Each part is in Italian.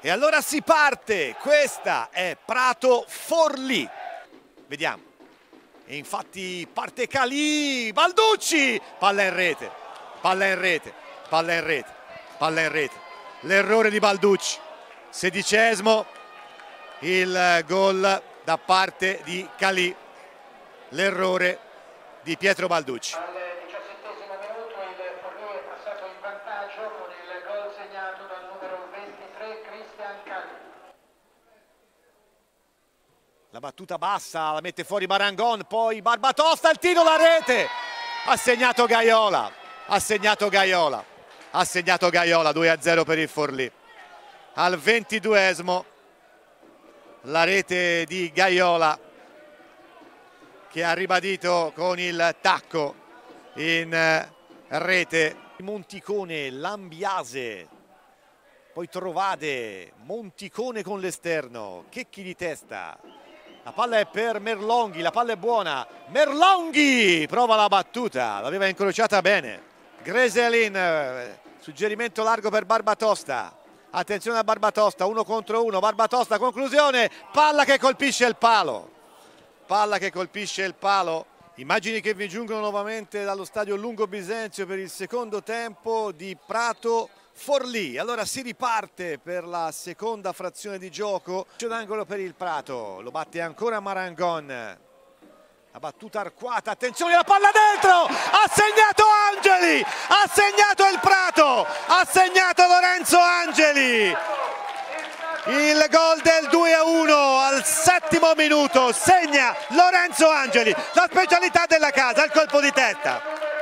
E allora si parte, questa è Prato Forlì. Vediamo. E infatti parte Calì, Balducci, palla in rete, palla in rete, palla in rete, palla in rete. L'errore di Balducci, 16esimo, il gol da parte di Calì, l'errore di Pietro Balducci. Al 17esimo minuto il Forlì è passato in vantaggio con il gol segnato dal numero 23 Cristian Calì. La battuta bassa, la mette fuori Marangon, poi Barbatosta, il tiro, la rete! Ha segnato Gaiola, ha segnato Gaiola, ha segnato Gaiola, 2-0 per il Forlì. Al 22esimo la rete di Gaiola che ha ribadito con il tacco in rete. Monticone, Lambiase, poi Trovade, Monticone con l'esterno, Checchi di testa. La palla è per Merlonghi, la palla è buona, Merlonghi prova la battuta, l'aveva incrociata bene. Greselin, suggerimento largo per Barbatosta, attenzione a Barbatosta, 1 contro 1, Barbatosta, conclusione, palla che colpisce il palo, palla che colpisce il palo. Immagini che vi giungono nuovamente dallo stadio Lungo Bisenzio per il secondo tempo di Prato Forlì. Allora si riparte per la seconda frazione di gioco. C'è d'angolo per il Prato, lo batte ancora Marangon. La battuta arcuata, attenzione, la palla dentro, ha segnato Angeli, ha segnato il Prato, ha segnato Lorenzo Angeli. Il gol del 2-1 al 7° minuto, segna Lorenzo Angeli, la specialità della casa, il colpo di testa.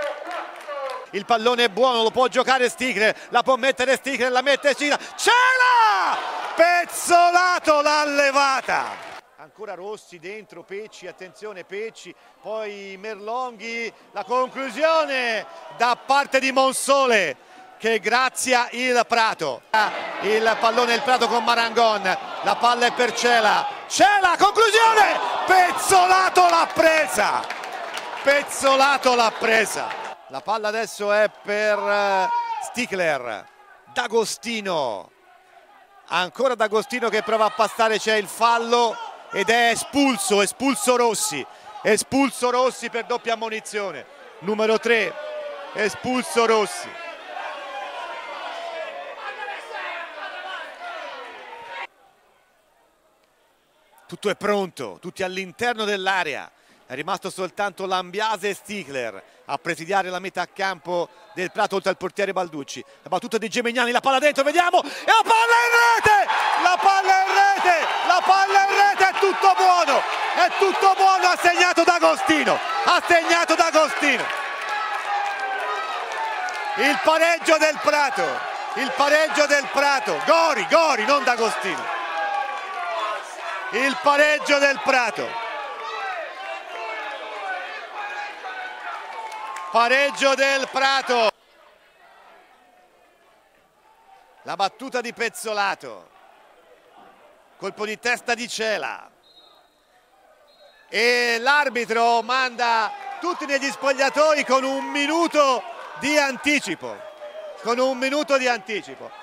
Il pallone è buono, lo può giocare Stigler, la può mettere Stigler, la mette Cina, Cela! Pezzolato l'ha levata. Ancora Rossi dentro, Pecci, attenzione Pecci, poi Merlonghi, la conclusione da parte di Monsole che grazia il Prato. Il pallone il Prato con Marangon, la palla è per Cela, Cela, conclusione, Pezzolato l'ha presa, Pezzolato l'ha presa. La palla adesso è per Stigler, D'Agostino, ancora D'Agostino che prova a passare, c'è il fallo ed è espulso Rossi, espulso Rossi per doppia ammonizione, numero 3, espulso Rossi. Tutto è pronto, tutti all'interno dell'area. È rimasto soltanto Lambiase e Stigler a presidiare la metà campo del Prato oltre al portiere Balducci. La battuta di Gemegnani, la palla dentro, vediamo, e la palla in rete! La palla in rete! La palla in rete, è tutto buono, ha segnato D'Agostino, ha segnato D'Agostino. Il pareggio del Prato, il pareggio del Prato, Gori, non D'Agostino. Il pareggio del Prato. Pareggio del Prato. La battuta di Pezzolato. Colpo di testa di Cela. E l'arbitro manda tutti negli spogliatoi con un minuto di anticipo. Con un minuto di anticipo.